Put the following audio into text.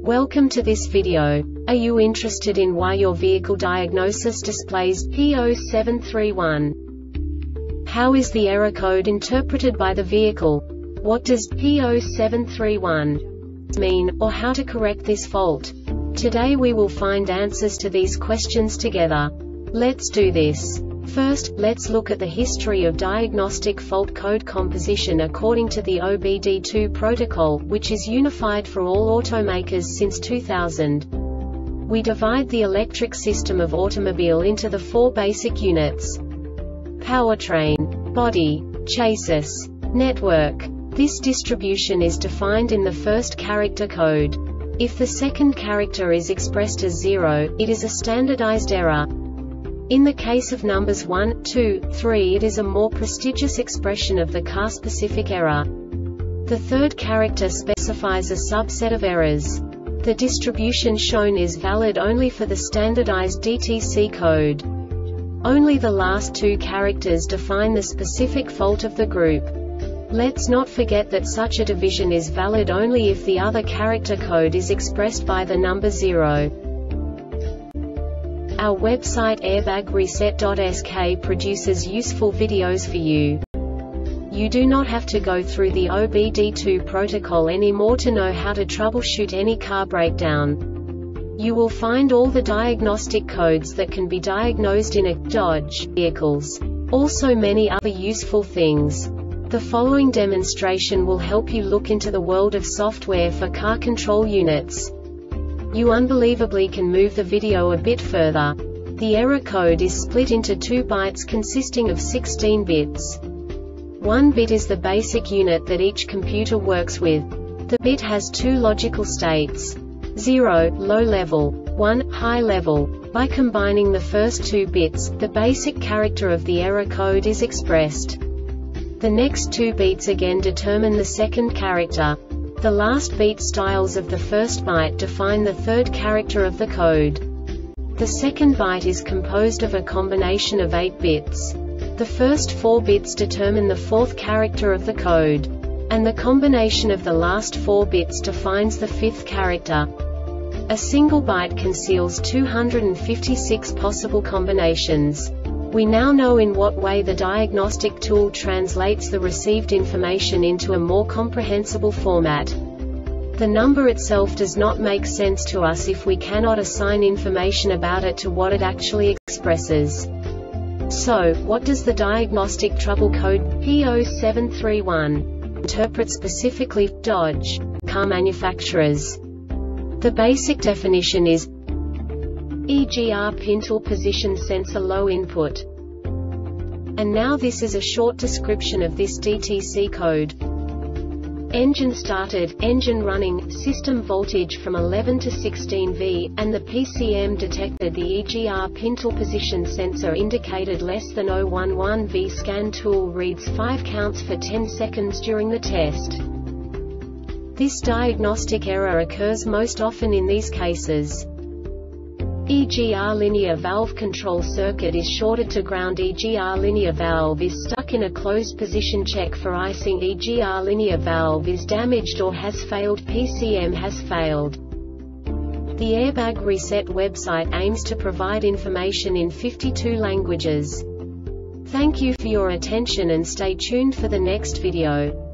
Welcome to this video. Are you interested in why your vehicle diagnosis displays P0731? How is the error code interpreted by the vehicle? What does P0731 mean, or how to correct this fault? Today we will find answers to these questions together. Let's do this. First, let's look at the history of diagnostic fault code composition according to the OBD2 protocol, which is unified for all automakers since 2000. We divide the electric system of automobile into the four basic units: powertrain, body, chassis, network. This distribution is defined in the first character code. If the second character is expressed as 0, it is a standardized error. In the case of numbers 1, 2, 3, it is a more prestigious expression of the car-specific error. The third character specifies a subset of errors. The distribution shown is valid only for the standardized DTC code. Only the last two characters define the specific fault of the group. Let's not forget that such a division is valid only if the other character code is expressed by the number 0. Our website airbagreset.sk produces useful videos for you. You do not have to go through the OBD2 protocol anymore to know how to troubleshoot any car breakdown. You will find all the diagnostic codes that can be diagnosed in a Dodge vehicles. Also many other useful things. The following demonstration will help you look into the world of software for car control units. You unbelievably can move the video a bit further. The error code is split into 2 bytes consisting of 16 bits. 1 bit is the basic unit that each computer works with. The bit has 2 logical states: 0, low level, 1, high level. By combining the first 2 bits, the basic character of the error code is expressed. The next 2 beats again determine the second character. The last beat styles of the first byte define the third character of the code. The second byte is composed of a combination of 8 bits. The first 4 bits determine the fourth character of the code. And the combination of the last 4 bits defines the fifth character. A single byte conceals 256 possible combinations. We now know in what way the diagnostic tool translates the received information into a more comprehensible format. The number itself does not make sense to us if we cannot assign information about it to what it actually expresses. So, what does the diagnostic trouble code P0731 interpret specifically for Dodge car manufacturers? The basic definition is EGR Pintle Position Sensor Low Input. And now this is a short description of this DTC code. Engine started, engine running, system voltage from 11 to 16 V, and the PCM detected the EGR Pintle Position Sensor indicated less than 011 V. Scan tool reads 5 counts for 10 seconds during the test. This diagnostic error occurs most often in these cases: EGR linear valve control circuit is shorted to ground. EGR linear valve is stuck in a closed position. Check for icing. EGR linear valve is damaged or has failed. PCM has failed. The Airbag Reset website aims to provide information in 52 languages. Thank you for your attention and stay tuned for the next video.